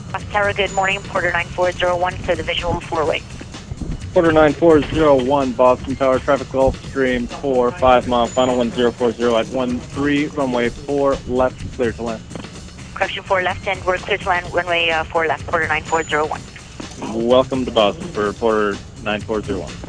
Tower, good morning. Porter 9401 to the visual 4-way. Porter 9401, Boston Tower, traffic Gulfstream 4, 5 mile, final 1040 at 13, runway 4 left, clear to land. Correction 4 left, and we're clear to land, runway 4 left, Porter 9401. Welcome to Boston for Porter 9401.